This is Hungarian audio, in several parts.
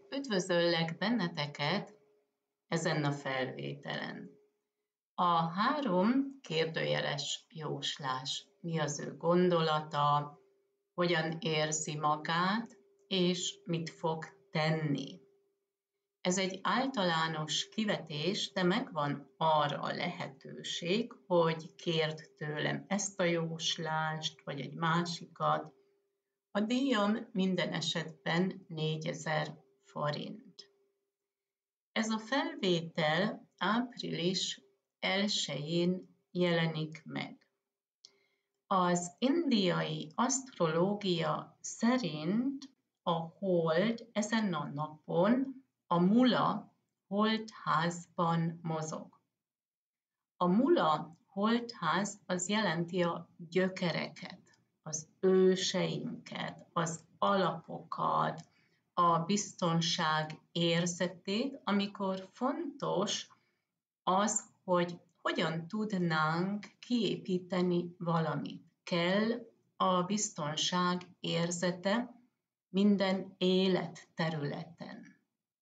Üdvözöllek benneteket ezen a felvételen. A 3 kérdőjeles jóslás. Mi az ő gondolata, hogyan érzi magát, és mit fog tenni. Ez egy általános kivetés, de megvan arra a lehetőség, hogy kérd tőlem ezt a jóslást, vagy egy másikat. A díjam minden esetben 4000 forint. Ez a felvétel április 1-én jelenik meg. Az indiai asztrológia szerint a hold ezen a napon a mula holdházban mozog. A mula holdház az jelenti a gyökereket, az őseinket, az alapokat, a biztonság érzetét, amikor fontos az, hogy hogyan tudnánk kiépíteni valamit. Kell a biztonság érzete minden életterületen.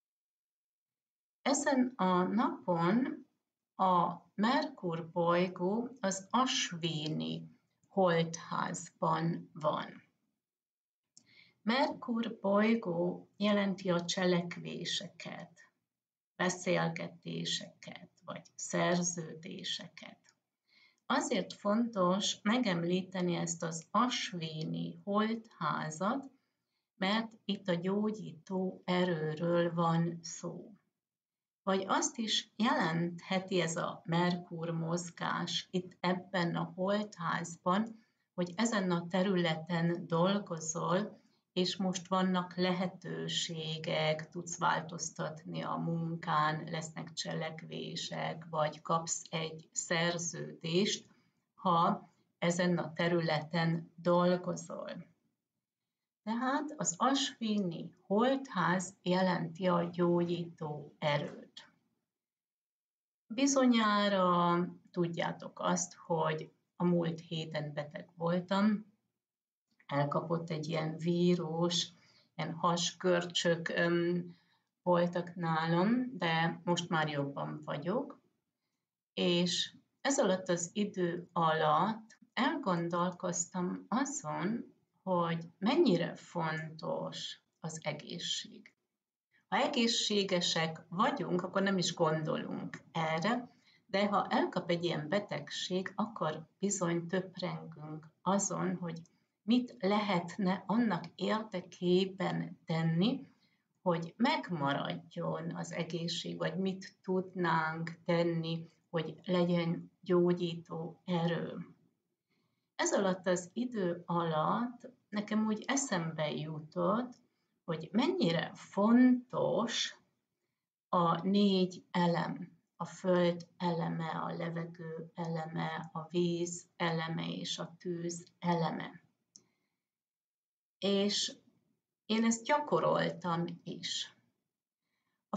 Ezen a napon a Merkur bolygó az Asvini holdházban van. Merkur bolygó jelenti a cselekvéseket, beszélgetéseket, vagy szerződéseket. Azért fontos megemlíteni ezt az Asvini holdházat, mert itt a gyógyító erőről van szó. Vagy azt is jelentheti ez a Merkur mozgás itt ebben a holdházban, hogy ezen a területen dolgozol, és most vannak lehetőségek, tudsz változtatni a munkán, lesznek cselekvések, vagy kapsz egy szerződést, ha ezen a területen dolgozol. Tehát az Asvini holdház jelenti a gyógyító erőt. Bizonyára tudjátok azt, hogy a múlt héten beteg voltam, elkapott egy ilyen vírus, ilyen hasgörcsök voltak nálam, de most már jobban vagyok. És ez alatt az idő alatt elgondolkoztam azon, hogy mennyire fontos az egészség. Ha egészségesek vagyunk, akkor nem is gondolunk erre, de ha elkap egy ilyen betegség, akkor bizony töprengünk azon, hogy mit lehetne annak érdekében tenni, hogy megmaradjon az egészség, vagy mit tudnánk tenni, hogy legyen gyógyító erő. Ez alatt az idő alatt nekem úgy eszembe jutott, hogy mennyire fontos a 4 elem, a föld eleme, a levegő eleme, a víz eleme és a tűz eleme. És én ezt gyakoroltam is. A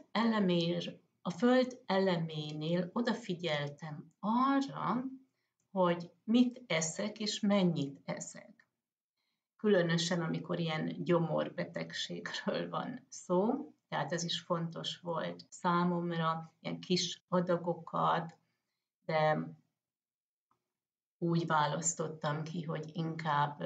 föld eleménél odafigyeltem arra, hogy mit eszek és mennyit eszek. Különösen, amikor ilyen gyomorbetegségről van szó, tehát ez is fontos volt számomra, ilyen kis adagokat, de úgy választottam ki, hogy inkább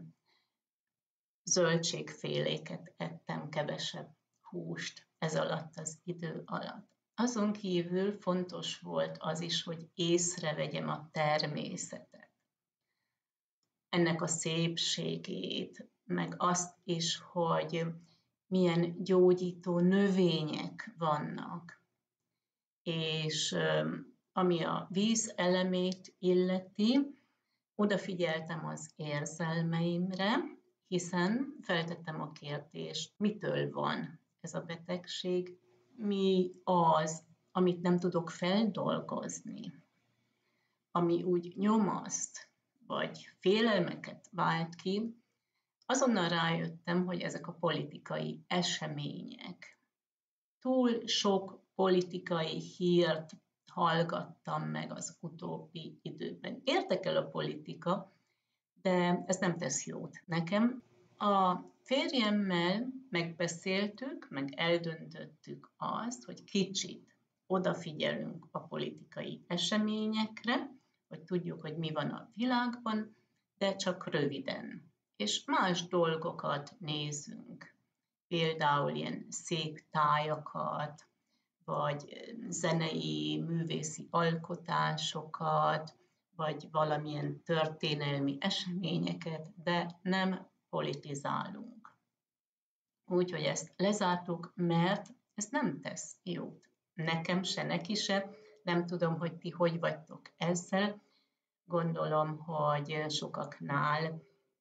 zöldségféléket ettem, kevesebb húst ez alatt az idő alatt. Azon kívül fontos volt az is, hogy észrevegyem a természetet. Ennek a szépségét, meg azt is, hogy milyen gyógyító növények vannak. És ami a víz elemét illeti, odafigyeltem az érzelmeimre, hiszen feltettem a kérdést, mitől van ez a betegség, mi az, amit nem tudok feldolgozni, ami úgy nyomaszt, vagy félelmeket vált ki, azonnal rájöttem, hogy ezek a politikai események. Túl sok politikai hírt hallgattam meg az utóbbi időben. Érdekel a politika, de ez nem tesz jót nekem. A Férjemmel megbeszéltük, meg eldöntöttük azt, hogy kicsit odafigyelünk a politikai eseményekre, hogy tudjuk, hogy mi van a világban, de csak röviden. És más dolgokat nézünk, például ilyen szép tájakat, vagy zenei, művészi alkotásokat, vagy valamilyen történelmi eseményeket, de nem politizálunk. Úgyhogy ezt lezártuk, mert ez nem tesz jót. Nekem se, neki se. Nem tudom, hogy ti hogy vagytok ezzel. Gondolom, hogy sokaknál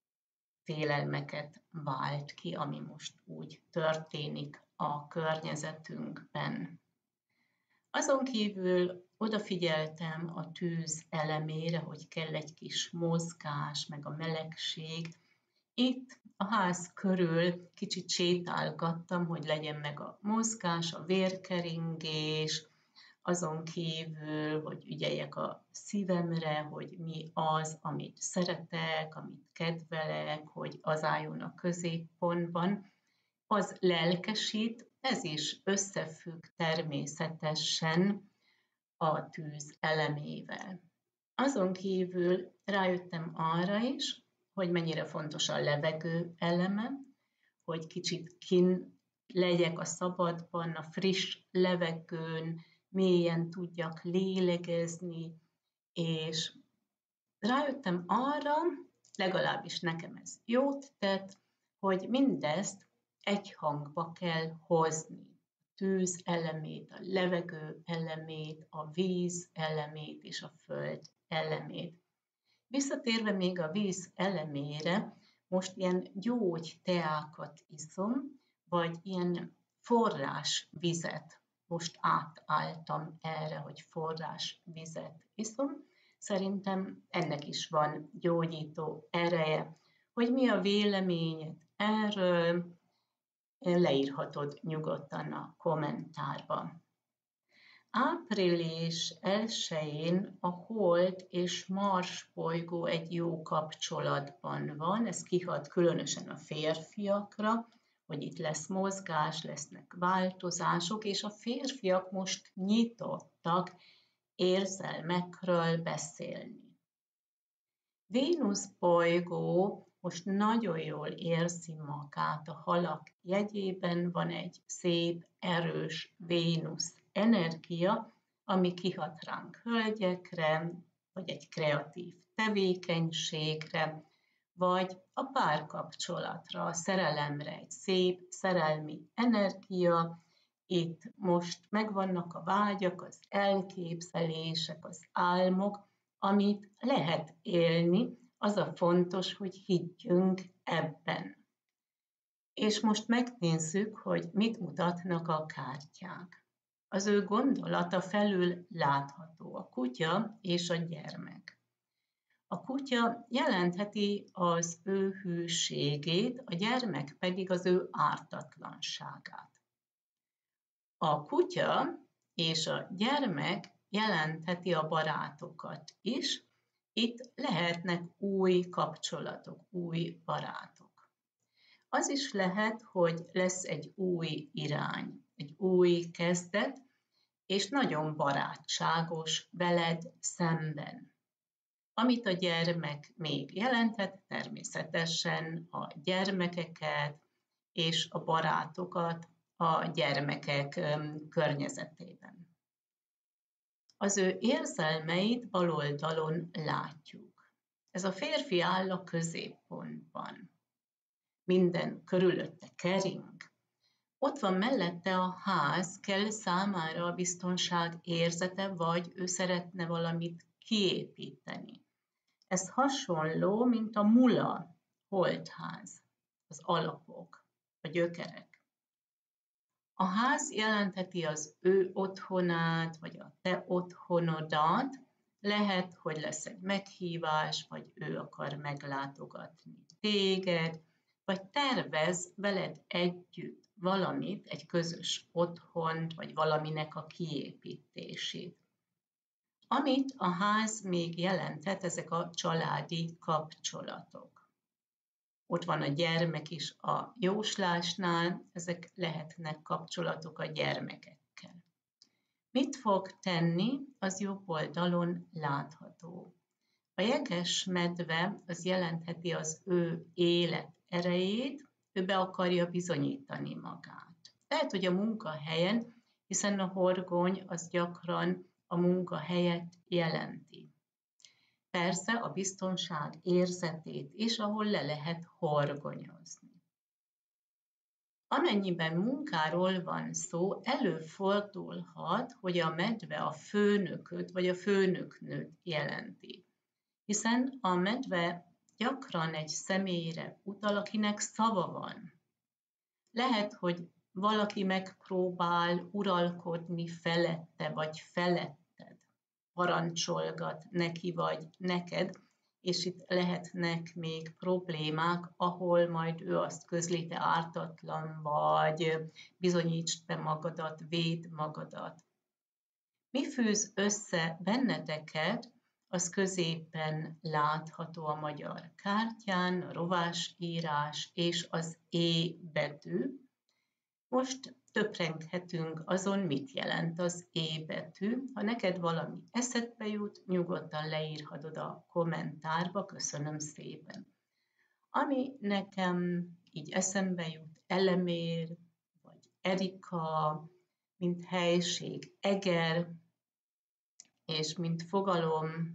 félelmeket vált ki, ami most úgy történik a környezetünkben. Azon kívül odafigyeltem a tűz elemére, hogy kell egy kis mozgás, meg a melegség. Itt a ház körül kicsit sétálgattam, hogy legyen meg a mozgás, a vérkeringés, azon kívül, hogy ügyeljek a szívemre, hogy mi az, amit szeretek, amit kedvelek, hogy az álljon a középpontban. Az lelkesít, ez is összefügg természetesen a tűz elemével. Azon kívül rájöttem arra is, hogy mennyire fontos a levegő eleme, hogy kicsit kin legyek a szabadban, a friss levegőn, mélyen tudjak lélegezni, és rájöttem arra, legalábbis nekem ez jót tett, hogy mindezt egy hangba kell hozni. A tűz elemét, a levegő elemét, a víz elemét és a föld elemét. Visszatérve még a víz elemére, most ilyen gyógyteákat iszom, vagy ilyen forrásvizet. Most átálltam erre, hogy forrásvizet iszom. Szerintem ennek is van gyógyító ereje. Hogy mi a véleményed erről, leírhatod nyugodtan a kommentárba. Április 1-én a Hold és Mars bolygó egy jó kapcsolatban van, ez kihat különösen a férfiakra, hogy itt lesz mozgás, lesznek változások, és a férfiak most nyitottak érzelmekről beszélni. Vénusz bolygó most nagyon jól érzi magát a halak jegyében, van egy szép, erős Vénusz energia, ami kihat ránk hölgyekre, vagy egy kreatív tevékenységre, vagy a párkapcsolatra, a szerelemre, egy szép szerelmi energia. Itt most megvannak a vágyak, az elképzelések, az álmok, amit lehet élni, az a fontos, hogy higgyünk ebben. És most megnézzük, hogy mit mutatnak a kártyák. Az ő gondolata felül látható a kutya és a gyermek. A kutya jelentheti az ő hűségét, a gyermek pedig az ő ártatlanságát. A kutya és a gyermek jelentheti a barátokat is, itt lehetnek új kapcsolatok, új barátok. Az is lehet, hogy lesz egy új irány, egy új kezdet, és nagyon barátságos veled szemben. Amit a gyermek még jelenthet, természetesen a gyermekeket és a barátokat a gyermekek környezetében. Az ő érzelmeit bal oldalon látjuk. Ez a férfi áll a középpontban. Minden körülötte kering. Ott van mellette a ház, kell számára a biztonság érzete, vagy ő szeretne valamit kiépíteni. Ez hasonló, mint a mula, holtház, az alapok, a gyökerek. A ház jelentheti az ő otthonát, vagy a te otthonodat, lehet, hogy lesz egy meghívás, vagy ő akar meglátogatni téged, vagy tervez veled együtt valamit, egy közös otthont, vagy valaminek a kiépítését. Amit a ház még jelenthet, ezek a családi kapcsolatok. ott van a gyermek is a jóslásnál, ezek lehetnek kapcsolatok a gyermekekkel. Mit fog tenni, az jobb oldalon látható. A jeges medve az jelentheti az ő élet erejét, ő be akarja bizonyítani magát. Lehet, hogy a munkahelyen, hiszen a horgony az gyakran a munkahelyet jelenti. Persze a biztonság érzetét is, ahol le lehet horgonyozni. Amennyiben munkáról van szó, előfordulhat, hogy a medve a főnököt vagy a főnöknőt jelenti. Hiszen a medve gyakran egy személyre utal, akinek szava van. Lehet, hogy valaki megpróbál uralkodni felette vagy feletted, parancsolgat neki vagy neked, és itt lehetnek még problémák, ahol majd ő azt közli, te ártatlan vagy, bizonyítsd be magadat, védd magadat. Mi fűz össze benneteket, az középen látható a magyar kártyán, a rovásírás és az E betű. Most töprenghetünk azon, mit jelent az E betű. Ha neked valami eszedbe jut, nyugodtan leírhatod a kommentárba, köszönöm szépen. Ami nekem így eszembe jut, Elemér, vagy Erika, mint helység, Eger, és mint fogalom,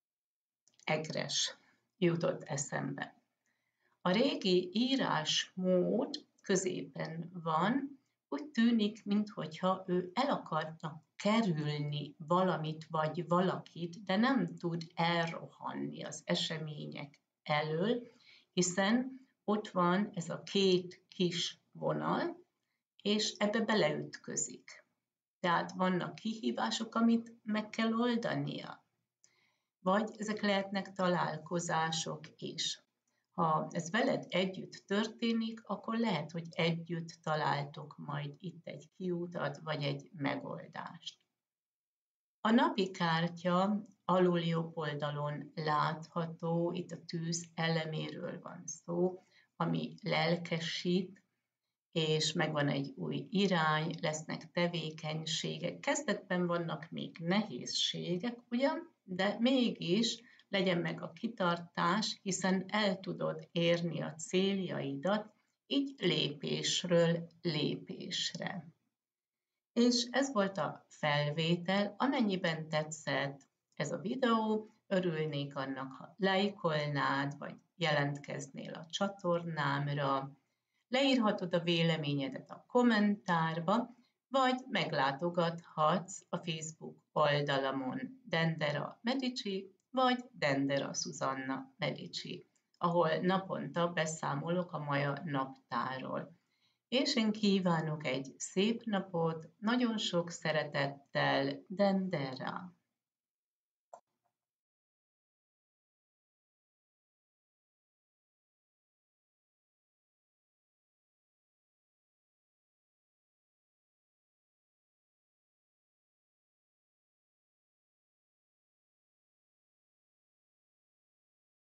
Egres jutott eszembe. A régi írásmód középen van, úgy tűnik, minthogyha ő el akarta kerülni valamit vagy valakit, de nem tud elrohanni az események elől, hiszen ott van ez a két kis vonal, és ebbe beleütközik. Tehát vannak kihívások, amit meg kell oldania. Vagy ezek lehetnek találkozások is. Ha ez veled együtt történik, akkor lehet, hogy együtt találtok majd itt egy kiutat, vagy egy megoldást. A napi kártya alul jobb oldalon látható, itt a tűz eleméről van szó, ami lelkesít, és megvan egy új irány, lesznek tevékenységek. Kezdetben vannak még nehézségek, ugyan, de mégis legyen meg a kitartás, hiszen el tudod érni a céljaidat, így lépésről lépésre. És ez volt a felvétel, amennyiben tetszett ez a videó, örülnék annak, ha lájkolnád, vagy jelentkeznél a csatornámra, leírhatod a véleményedet a kommentárba, vagy meglátogathatsz a Facebook oldalamon Dendera Medici, vagy Dendera Susanna Medici, ahol naponta beszámolok a Maja naptárról. És én kívánok egy szép napot, nagyon sok szeretettel, Dendera!